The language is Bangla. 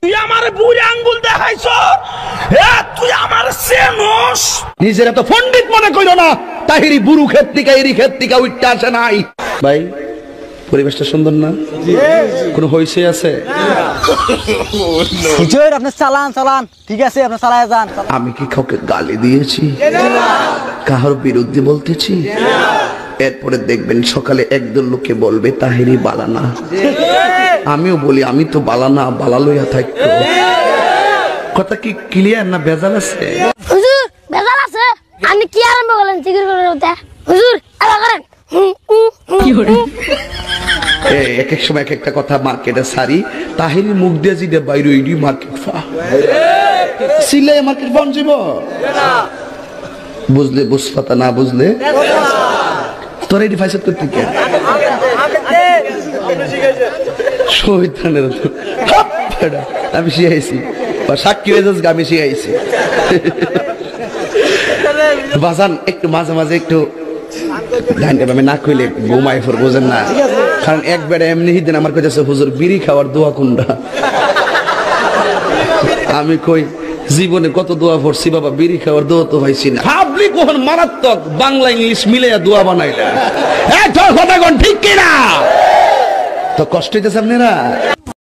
তুই আমার বুড়ি আঙ্গুল দেখাইছ, তুই আমার চেনস। নিজেরা তো পণ্ডিত মনে কইল না, তাহিরি বুড়ু ক্ষেত থেকে এরি ক্ষেত থেকে উঠতে আসে নাই। ভাই পরিবেশটা সুন্দর না? কোনো হইছে আছে? আপনি চালান চালান, ঠিক আছে আপনি চালায় যান। আমি কি কাউকে গালি দিয়েছি, কাহার বিরুদ্ধে বলতেছি? এরপরে দেখবেন সকালে একদল লোকে বলবে তাহিরি বালানা, আমিও বলি আমি তো বালানা, বালা লইয়া থাকতো। কথা কি ক্লিয়ার না ভেজাল আছে? হুজুর ভেজাল আছে, আপনি কি আরম্ভ করলেন জিকির করে উঠে? হুজুর আবার করেন। এক এক সময় এক একটা কথা মার্কেটে সারি, তাহিরি মুখ দিয়ে জিদে বাইরে ইডি মার্কেট ফা সিলে মার্কেট ফাউন যাব। বুঝলে বুঝপাতা, না বুঝলে তোর এডি ফাইসাত করতে কে শহীদানের আমি শিখাইছি, সাক্ষী হয়ে যাস আমি শিখাইছি। বাজান একটু মাঝে মাঝে একটু না কইলে ঘুমাই ফোর, বোঝেন না? কারণ একবার এমনি দিন আমার কাছে হুজুর বিড়ি খাওয়ার দোয়া কোনটা? আমি কই জীবনে কত দোয়া পড়ছি বাবা, বিড়ি খাওয়ার দোয়া তো হয়েছি না। ভাবলি কখন মারাত্মক বাংলা ইংলিশ মিলাইয়া দোয়া বানাইলা, ঠিক কিনা? তো কষ্ট হইতেছে আপনারা?